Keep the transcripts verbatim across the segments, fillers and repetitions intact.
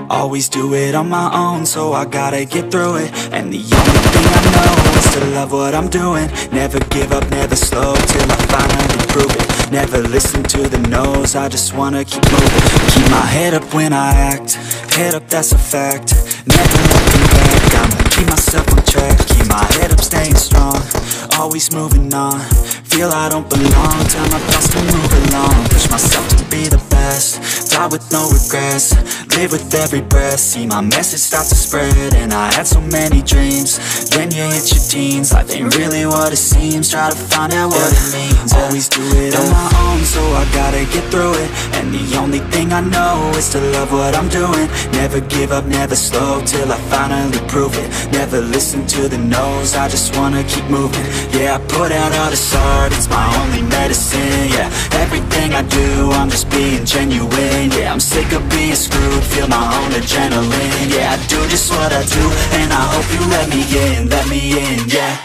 Always do it on my own, so I gotta get through it. And the only thing I know is to love what I'm doing. Never give up, never slow, till I finally prove it. Never listen to the no's, I just wanna keep moving. Keep my head up when I act, head up, that's a fact. Never looking back, I'ma keep myself on track. Keep my head up, staying strong, always moving on. Feel I don't belong, tell my thoughts to move along. Push myself to be the best, die with no regrets. Live with every breath, see my message start to spread. And I had so many dreams, then you hit your teens. Life ain't really what it seems, try to find out what it means. Always do it on my own, so I gotta get through it. And the only thing I know is to love what I'm doing. Never give up, never slow, till I finally prove it. Never listen to the no's, I just wanna keep moving. Yeah, I put out all this art, it's my only medicine. Yeah, everything I do, I'm just being genuine. Yeah, I'm sick of being screwed, feel my own adrenaline. Yeah, I do just what I do, and I hope you let me in, let me in, yeah.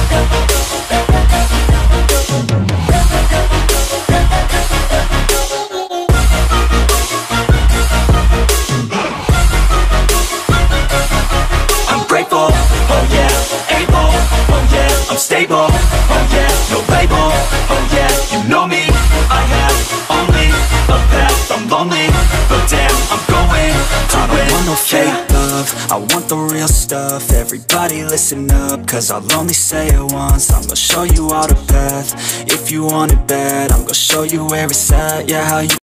I'm grateful, oh yeah, able, oh yeah, I'm stable, oh yeah, no label, oh yeah, you know me. I have only a path, I'm lonely, but damn, I'm going to I don't want no fake love, I want the real stuff. Everybody listen up, cause I'll only say it once. I'm gonna show you all the path, if you want it bad, I'm gonna show you where it's at. Yeah, how you